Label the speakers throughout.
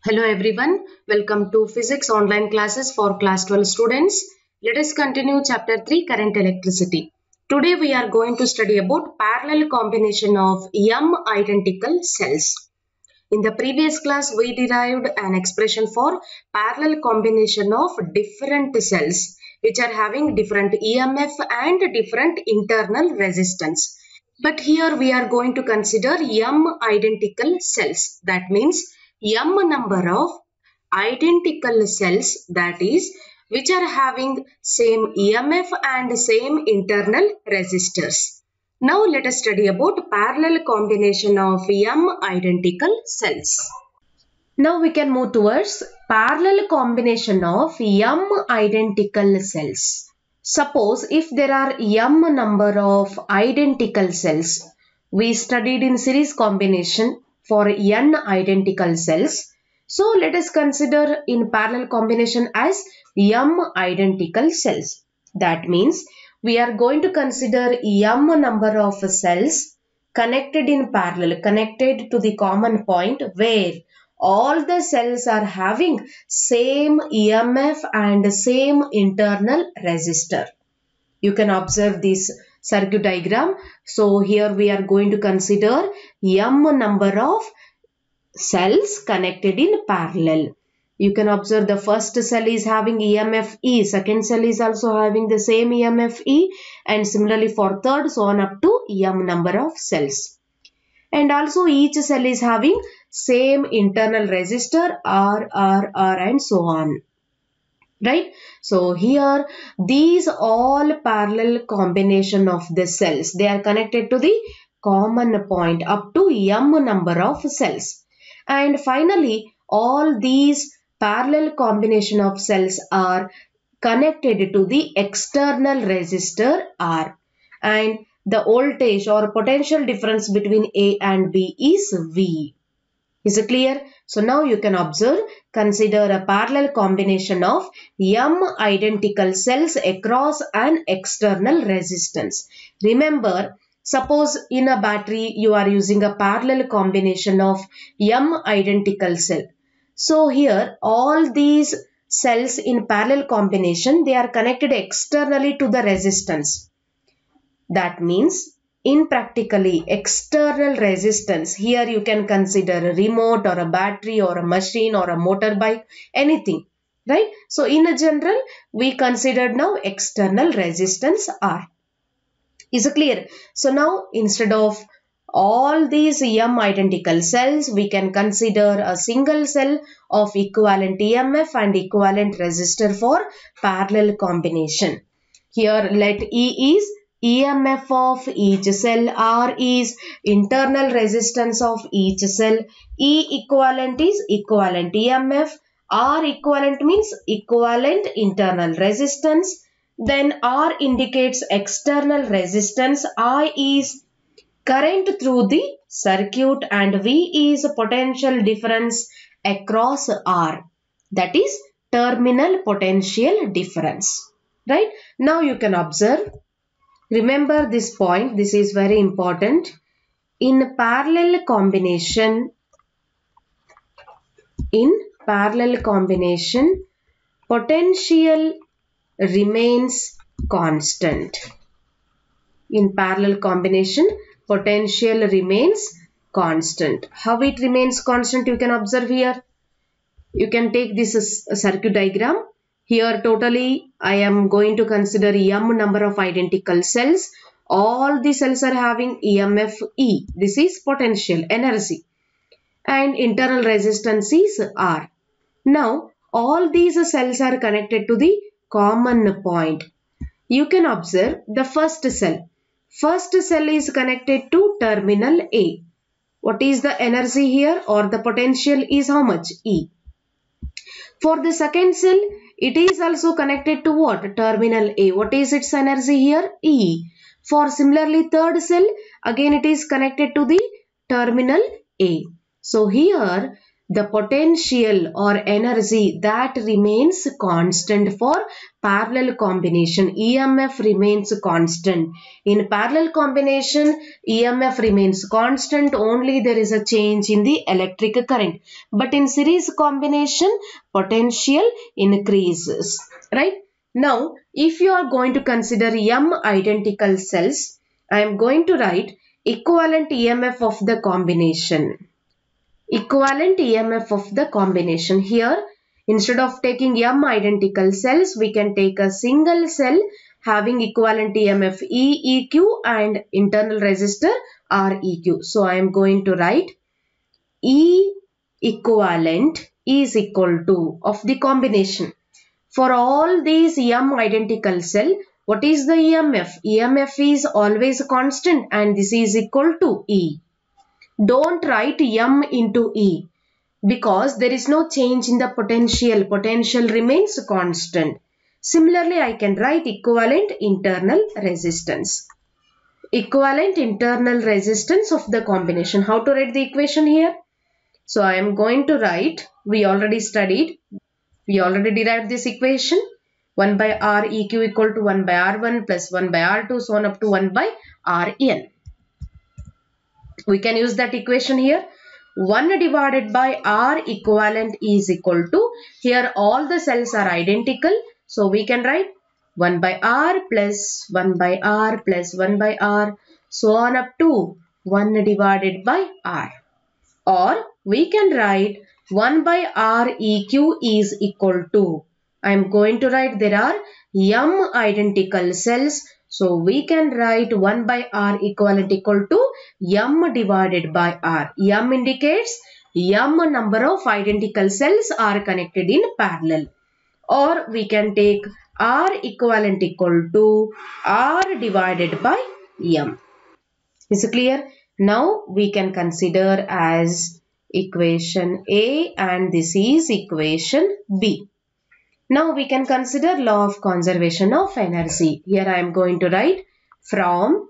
Speaker 1: Hello everyone, welcome to Physics online classes for class 12 students. Let us continue chapter 3 current electricity. Today we are going to study about parallel combination of M identical cells. In the previous class we derived an expression for parallel combination of different cells which are having different EMF and different internal resistance. But here we are going to consider M identical cells. That means M number of identical cells, that is which are having same EMF and same internal resistors. Now let us study about parallel combination of M identical cells. Now we can move towards parallel combination of M identical cells. Suppose if there are M number of identical cells, we studied in series combination for N identical cells. So let us consider in parallel combination as M identical cells. That means we are going to consider M number of cells connected in parallel, connected to the common point where all the cells are having same EMF and same internal resistor. You can observe this circuit diagram. So here we are going to consider M number of cells connected in parallel. You can observe the first cell is having EMF E, second cell is also having the same EMF E, and similarly for third, so on up to M number of cells. And also each cell is having same internal resistor R, and so on. Right? So here these all parallel combination of the cells, they are connected to the common point up to M number of cells. And finally all these parallel combination of cells are connected to the external resistor R, and the voltage or potential difference between A and B is V. Is it clear? So now you can observe, consider a parallel combination of M identical cells across an external resistance. Remember, suppose in a battery you are using a parallel combination of M identical cell. So here all these cells in parallel combination, they are connected externally to the resistance. That means in practically external resistance, here you can consider a remote or a battery or a machine or a motorbike, anything, right? So in a general, we considered now external resistance R. Is it clear? So now instead of all these M identical cells, we can consider a single cell of equivalent EMF and equivalent resistor for parallel combination. Here let E is EMF of each cell, R is internal resistance of each cell, E equivalent is equivalent EMF, R equivalent means equivalent internal resistance, then R indicates external resistance, I is current through the circuit, and V is potential difference across R, that is terminal potential difference. Right? Now you can observe, remember this point, this is very important. In parallel combination, potential remains constant. In parallel combination, potential remains constant. How it remains constant, you can observe here. You can take this circuit diagram. Here totally I am going to consider M number of identical cells. All the cells are having EMF E. This is potential energy. And internal resistance is R. Now all these cells are connected to the common point. You can observe the first cell. First cell is connected to terminal A. What is the energy here, or the potential is how much? E. For the second cell, it is also connected to what? Terminal A. What is its energy here? E. For similarly third cell, again it is connected to the terminal A. So here the potential or energy that remains constant for parallel combination. EMF remains constant. In parallel combination, EMF remains constant, only there is a change in the electric current. But in series combination, potential increases, right? Now, if you are going to consider M identical cells, I am going to write equivalent EMF of the combination. Equivalent EMF of the combination. Here, instead of taking M identical cells, we can take a single cell having equivalent EMF E EQ and internal resistor R EQ. So, I am going to write E equivalent is equal to of the combination. For all these M identical cell, what is the EMF? EMF is always constant and this is equal to E. Don't write M into E because there is no change in the potential. Potential remains constant. Similarly, I can write equivalent internal resistance. Equivalent internal resistance of the combination. How to write the equation here? So, I am going to write, we already studied. We already derived this equation. 1 by R EQ equal to 1 by R1 plus 1 by R2, so on up to 1 by Rn. We can use that equation here. 1 divided by R equivalent is equal to, here all the cells are identical. So, we can write 1 by R plus 1 by R plus 1 by R, so on up to 1 divided by R. Or we can write 1 by R EQ is equal to, I am going to write there are M identical cells. So, we can write 1 by R equivalent equal to M divided by R. M indicates M number of identical cells are connected in parallel. Or we can take R equivalent equal to R divided by M. Is it clear? Now, we can consider as equation A and this is equation B. Now, we can consider law of conservation of energy. Here, I am going to write from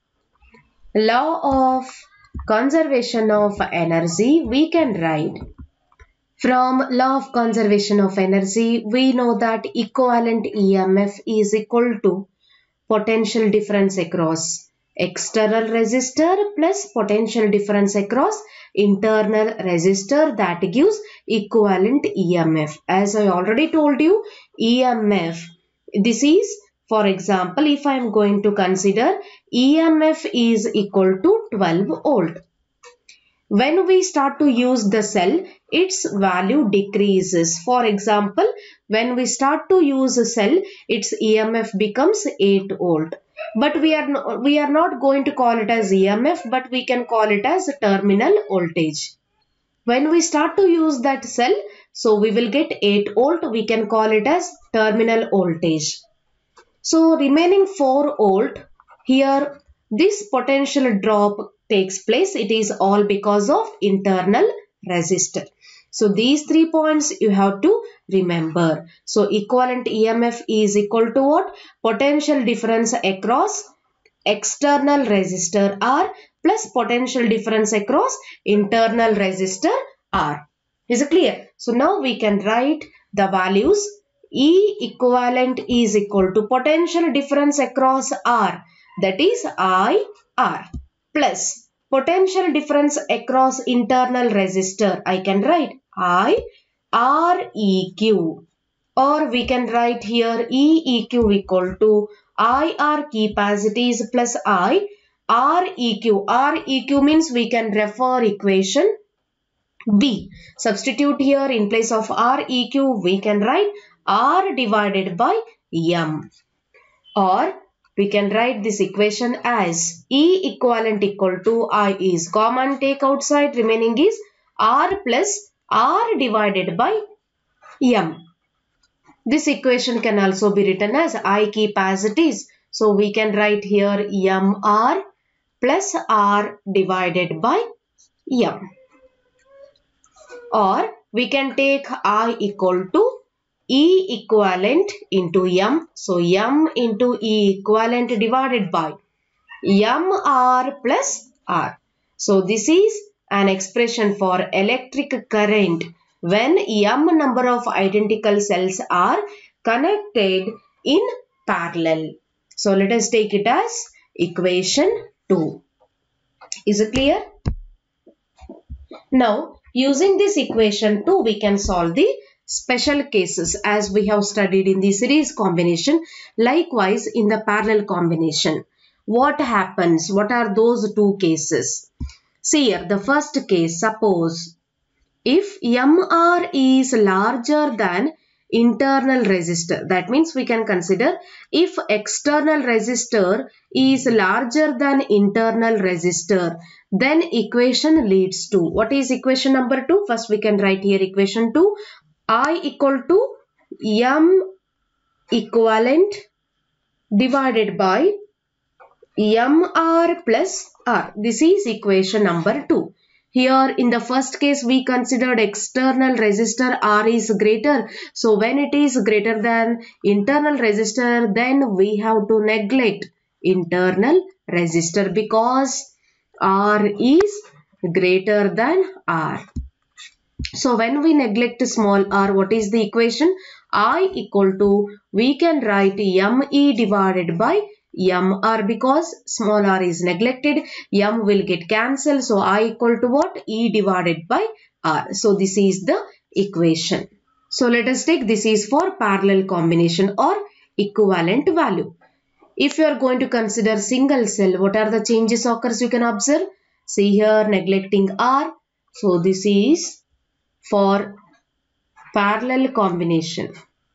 Speaker 1: law of conservation of energy, we can write from law of conservation of energy, we know that equivalent EMF is equal to potential difference across external resistor plus potential difference across internal resistor, that gives equivalent EMF. As I already told you, EMF, this is, for example, if I am going to consider EMF is equal to 12 volt. When we start to use the cell, its value decreases. For example, when we start to use a cell, its EMF becomes 8 volt. But we are not going to call it as EMF, but we can call it as terminal voltage. When we start to use that cell, so we will get 8 volt, we can call it as terminal voltage. So remaining 4 volt, here this potential drop takes place. It is all because of internal resistor. So these 3 points you have to remember. So equivalent EMF is equal to what? Potential difference across external resistor R plus potential difference across internal resistor R. Is it clear? So now we can write the values. E equivalent is equal to potential difference across R, that is IR, plus potential difference across internal resistor, I can write IREQ, or we can write here EEQ equal to IR capacities plus IREQ. REQ means we can refer equation B. Substitute here in place of REQ, we can write R divided by M. Or we can write this equation as E equivalent equal to I is common, take outside, remaining is R plus R divided by M. This equation can also be written as I capacities. So we can write here MR plus R divided by M. Or we can take I equal to E equivalent into M. So M into E equivalent divided by MR plus R. So this is an expression for electric current when m number of identical cells are connected in parallel. So let us take it as equation 2. Is it clear? Now using this equation 2 we can solve the special cases as we have studied in the series combination. Likewise in the parallel combination. What happens? What are those two cases? See here, the first case, suppose if MR is larger than internal resistor, that means we can consider if external resistor is larger than internal resistor, then equation leads to, what is equation number 2? First we can write here equation 2, I equal to M equivalent divided by MR plus R. This is equation number 2. Here in the first case we considered external resistor R is greater. So when it is greater than internal resistor, then we have to neglect internal resistor because R is greater than R. So when we neglect small r, what is the equation? I equal to, we can write ME divided by MR because small r is neglected, M will get cancelled. So I equal to what? E divided by R. So this is the equation. So let us take, this is for parallel combination or equivalent value. If you are going to consider single cell, what are the changes occurs you can observe? See here, neglecting R. So this is for parallel combination.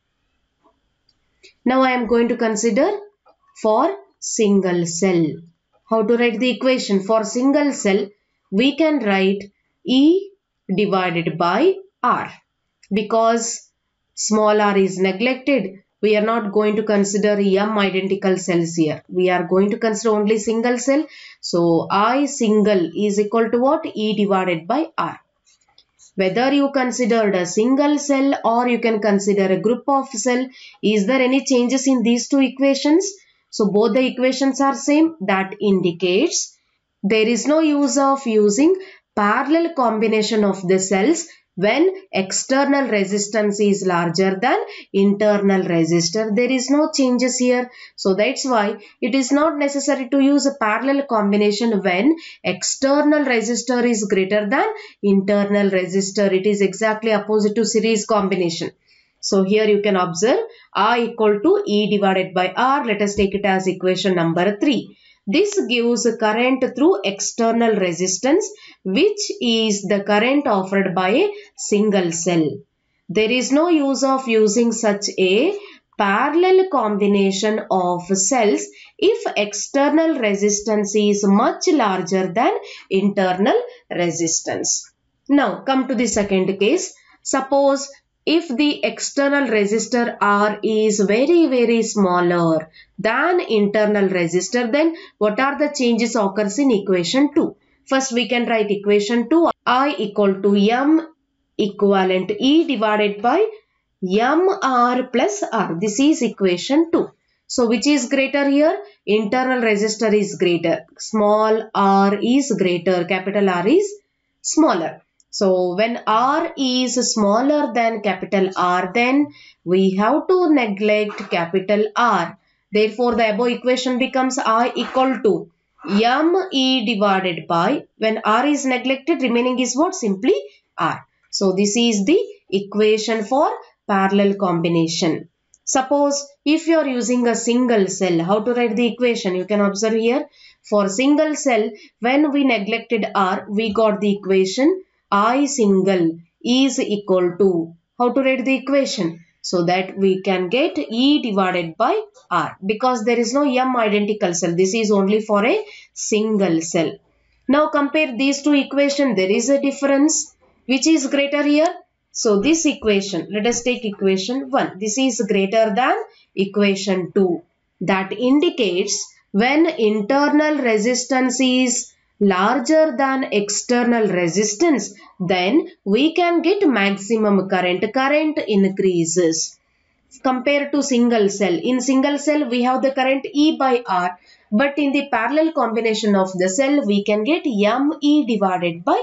Speaker 1: Now I am going to consider for single cell. How to write the equation? For single cell, we can write E divided by R. Because small r is neglected, we are not going to consider M identical cells here. We are going to consider only single cell. So I single is equal to what? E divided by R. Whether you considered a single cell or you can consider a group of cell, is there any changes in these two equations? So both the equations are same. That indicates there is no use of using parallel combination of the cells when external resistance is larger than internal resistor. There is no changes here. So that's why it is not necessary to use a parallel combination when external resistor is greater than internal resistor. It is exactly opposite to series combination. So here you can observe I equal to E divided by R. Let us take it as equation number 3. This gives current through external resistance, which is the current offered by a single cell. There is no use of using such a parallel combination of cells if external resistance is much larger than internal resistance. Now come to the second case. Suppose if the external resistor R is very smaller than internal resistor, then what are the changes occurs in equation 2? First we can write equation 2, I equal to M equivalent E divided by MR plus R. This is equation 2. So which is greater here? Internal resistor is greater. Small r is greater. Capital R is smaller. So when R is smaller than capital R, then we have to neglect capital R. Therefore, the above equation becomes I equal to ME divided by, when R is neglected, remaining is what? Simply R. So this is the equation for parallel combination. Suppose if you are using a single cell, how to write the equation? You can observe here. For single cell, when we neglected R, we got the equation I single is equal to, how to write the equation? So that we can get E divided by R, because there is no M identical cell. This is only for a single cell. Now compare these two equations. There is a difference. Which is greater here? So this equation, let us take equation 1. This is greater than equation 2. That indicates when internal resistance is larger than external resistance, then we can get maximum current. Current increases. Compared to single cell. In single cell, we have the current E by R. But in the parallel combination of the cell, we can get ME divided by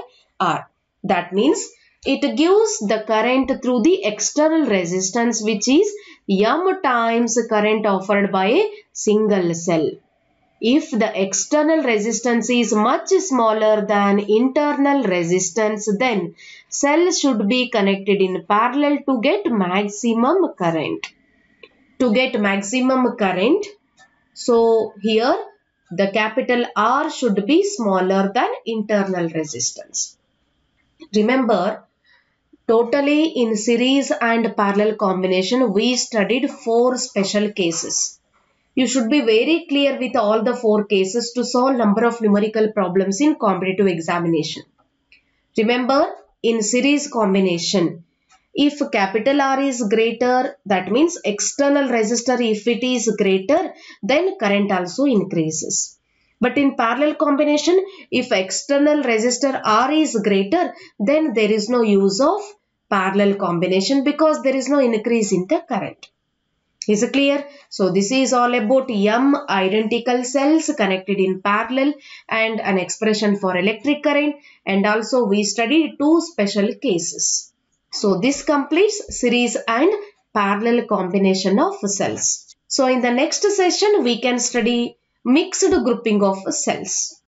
Speaker 1: R. That means it gives the current through the external resistance, which is M times current offered by a single cell. If the external resistance is much smaller than internal resistance, then cell should be connected in parallel to get maximum current. To get maximum current, so here the capital R should be smaller than internal resistance. Remember, totally in series and parallel combination, we studied 4 special cases. You should be very clear with all the 4 cases to solve number of numerical problems in competitive examination. Remember, in series combination, if capital R is greater, that means external resistor, if it is greater, then current also increases. But in parallel combination, if external resistor R is greater, then there is no use of parallel combination because there is no increase in the current. Is it clear? So this is all about M identical cells connected in parallel and an expression for electric current, and also we studied 2 special cases. So this completes series and parallel combination of cells. So in the next session we can study mixed grouping of cells.